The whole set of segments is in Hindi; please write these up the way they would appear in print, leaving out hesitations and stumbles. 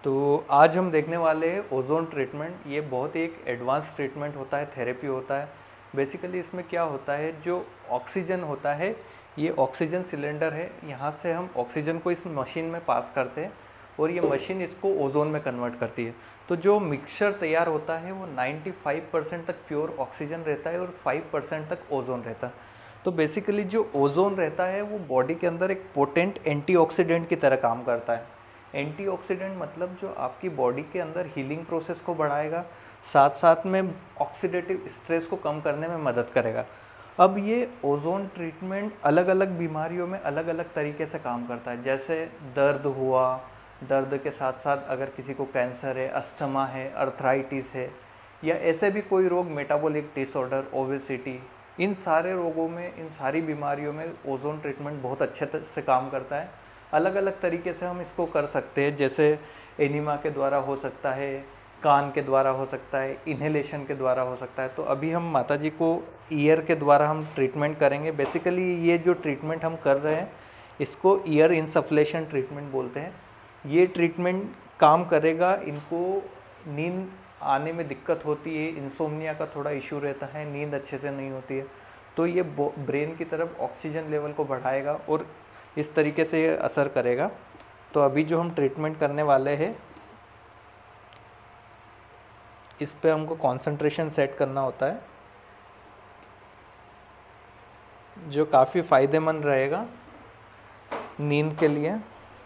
तो आज हम देखने वाले हैं ओजोन ट्रीटमेंट। ये बहुत ही एक एडवांस ट्रीटमेंट होता है, थेरेपी होता है। बेसिकली इसमें क्या होता है, जो ऑक्सीजन होता है, ये ऑक्सीजन सिलेंडर है। यहाँ से हम ऑक्सीजन को इस मशीन में पास करते हैं और ये मशीन इसको ओजोन में कन्वर्ट करती है। तो जो मिक्सचर तैयार होता है वो 95% तक प्योर ऑक्सीजन रहता है और 5% तक ओजोन रहता है। तो बेसिकली जो ओजोन रहता है वो बॉडी के अंदर एक पोटेंट एंटीऑक्सीडेंट की तरह काम करता है। एंटीऑक्सीडेंट मतलब जो आपकी बॉडी के अंदर हीलिंग प्रोसेस को बढ़ाएगा, साथ साथ में ऑक्सीडेटिव स्ट्रेस को कम करने में मदद करेगा। अब ये ओजोन ट्रीटमेंट अलग अलग बीमारियों में अलग अलग तरीके से काम करता है। जैसे दर्द हुआ, दर्द के साथ साथ अगर किसी को कैंसर है, अस्थमा है, अर्थराइटिस है, या ऐसे भी कोई रोग, मेटाबॉलिक डिसऑर्डर, ओबेसिटी, इन सारे रोगों में, इन सारी बीमारियों में ओजोन ट्रीटमेंट बहुत अच्छे से काम करता है। अलग अलग तरीके से हम इसको कर सकते हैं, जैसे एनिमा के द्वारा हो सकता है, कान के द्वारा हो सकता है, इन्हेलेशन के द्वारा हो सकता है। तो अभी हम माताजी को ईयर के द्वारा हम ट्रीटमेंट करेंगे। बेसिकली ये जो ट्रीटमेंट हम कर रहे हैं इसको ईयर इनसफ्लेशन ट्रीटमेंट बोलते हैं। ये ट्रीटमेंट काम करेगा। इनको नींद आने में दिक्कत होती है, इंसोम्निया का थोड़ा इशू रहता है, नींद अच्छे से नहीं होती है, तो ये ब्रेन की तरफ ऑक्सीजन लेवल को बढ़ाएगा और इस तरीके से ये असर करेगा। तो अभी जो हम ट्रीटमेंट करने वाले हैं इस पे हमको कंसंट्रेशन सेट करना होता है, जो काफ़ी फ़ायदेमंद रहेगा नींद के लिए।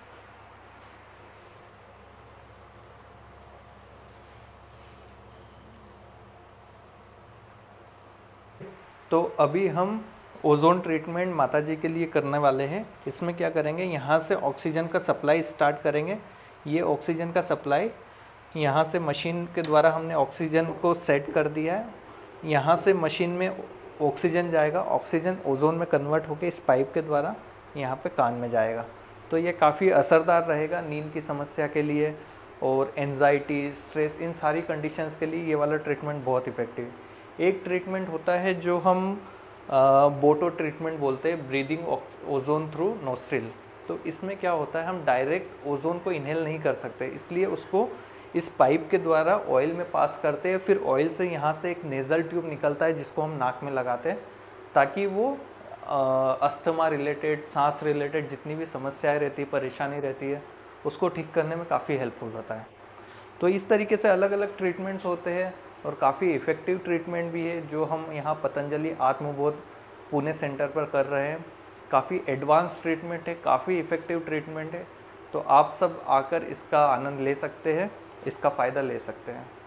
तो अभी हम ओजोन ट्रीटमेंट माताजी के लिए करने वाले हैं। इसमें क्या करेंगे, यहाँ से ऑक्सीजन का सप्लाई स्टार्ट करेंगे। ये ऑक्सीजन का सप्लाई यहाँ से मशीन के द्वारा हमने ऑक्सीजन को सेट कर दिया है। यहाँ से मशीन में ऑक्सीजन जाएगा, ऑक्सीजन ओजोन में कन्वर्ट होकर इस पाइप के द्वारा यहाँ पे कान में जाएगा। तो ये काफ़ी असरदार रहेगा नींद की समस्या के लिए और एंजाइटी, स्ट्रेस, इन सारी कंडीशंस के लिए ये वाला ट्रीटमेंट बहुत इफ़ेक्टिव है। एक ट्रीटमेंट होता है जो हम बोटो ट्रीटमेंट बोलते हैं, ब्रीदिंग ओजोन थ्रू नोस्ट्रिल। तो इसमें क्या होता है, हम डायरेक्ट ओजोन को इनहेल नहीं कर सकते, इसलिए उसको इस पाइप के द्वारा ऑयल में पास करते हैं। फिर ऑयल से यहाँ से एक नेज़ल ट्यूब निकलता है जिसको हम नाक में लगाते हैं, ताकि वो अस्थमा रिलेटेड, सांस रिलेटेड जितनी भी समस्याएं रहती है, परेशानी रहती है, उसको ठीक करने में काफ़ी हेल्पफुल होता है। तो इस तरीके से अलग अलग ट्रीटमेंट्स होते हैं और काफ़ी इफ़ेक्टिव ट्रीटमेंट भी है जो हम यहाँ पतंजलि आत्मबोध पुणे सेंटर पर कर रहे हैं। काफ़ी एडवांस ट्रीटमेंट है, काफ़ी इफ़ेक्टिव ट्रीटमेंट है। तो आप सब आकर इसका आनंद ले सकते हैं, इसका फ़ायदा ले सकते हैं।